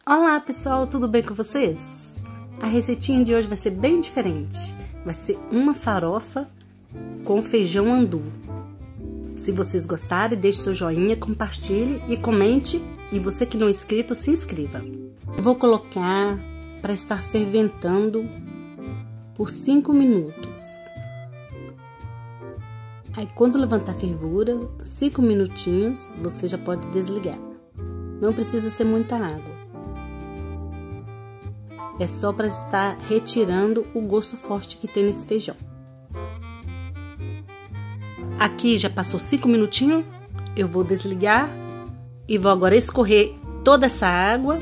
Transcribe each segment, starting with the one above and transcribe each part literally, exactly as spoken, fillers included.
Olá pessoal, tudo bem com vocês? A receitinha de hoje vai ser bem diferente. Vai ser uma farofa com feijão andu. Se vocês gostarem, deixe seu joinha, compartilhe e comente. E você que não é inscrito, se inscreva. Vou colocar para estar ferventando por cinco minutos. Aí quando levantar a fervura, cinco minutinhos, você já pode desligar. Não precisa ser muita água. É só para estar retirando o gosto forte que tem nesse feijão. Aqui já passou cinco minutinhos, eu vou desligar e vou agora escorrer toda essa água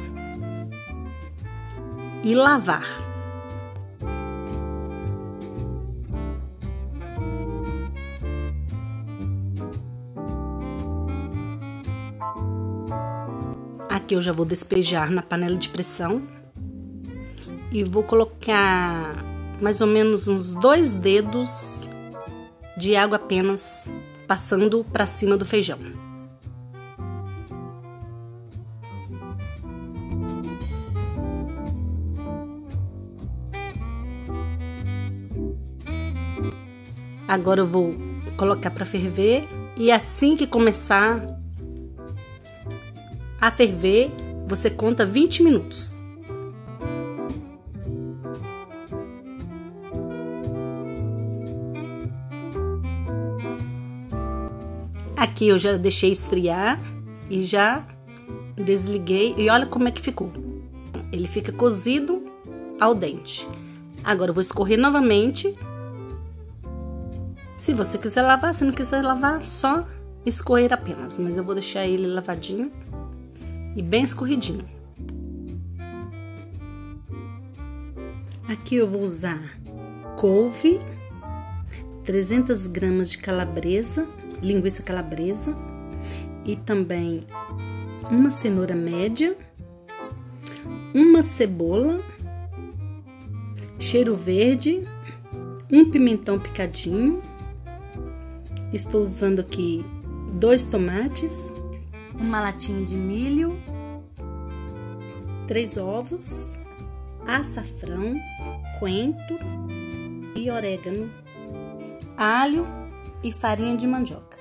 e lavar. Aqui eu já vou despejar na panela de pressão. E vou colocar mais ou menos uns dois dedos de água apenas, passando para cima do feijão. Agora eu vou colocar para ferver e assim que começar a ferver, você conta vinte minutos. Aqui eu já deixei esfriar e já desliguei e olha como é que ficou. Ele fica cozido ao dente. Agora eu vou escorrer novamente. Se você quiser lavar, se não quiser lavar, só escorrer apenas. Mas eu vou deixar ele lavadinho e bem escorridinho. Aqui eu vou usar couve, trezentas gramas de calabresa, linguiça calabresa e também uma cenoura média, uma cebola, cheiro verde, um pimentão picadinho. Estou usando aqui dois tomates, uma latinha de milho, três ovos, açafrão, coentro e orégano, alho e farinha de mandioca.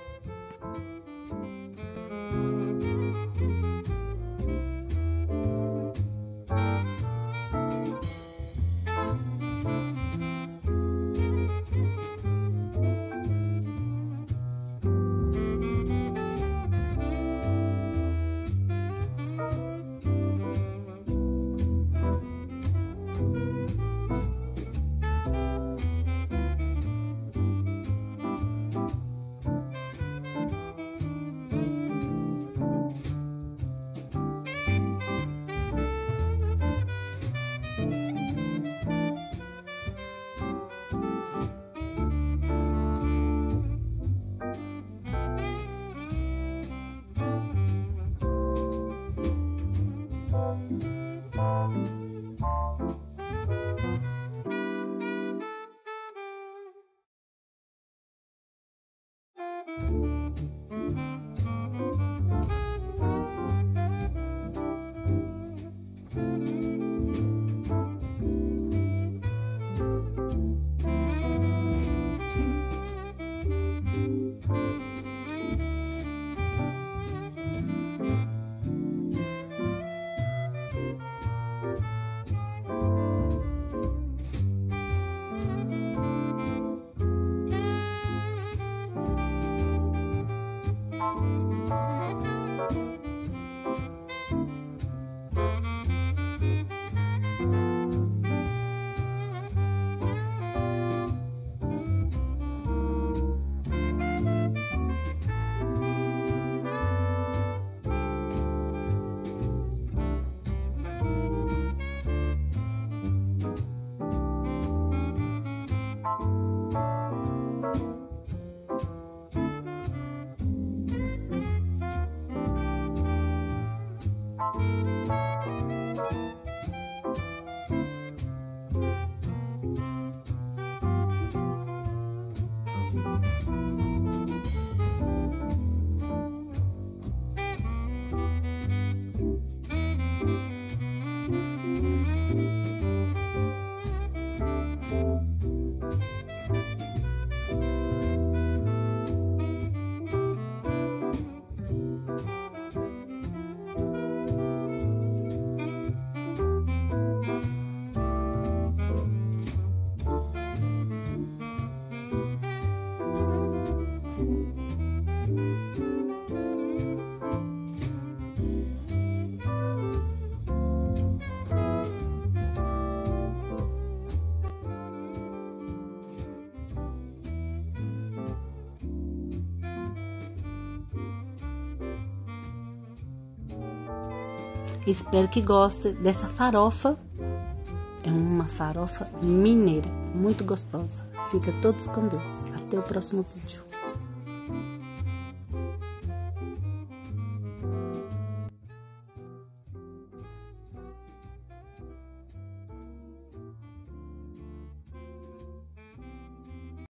Espero que gostem dessa farofa. É uma farofa mineira, muito gostosa. Fica todos com Deus. Até o próximo vídeo.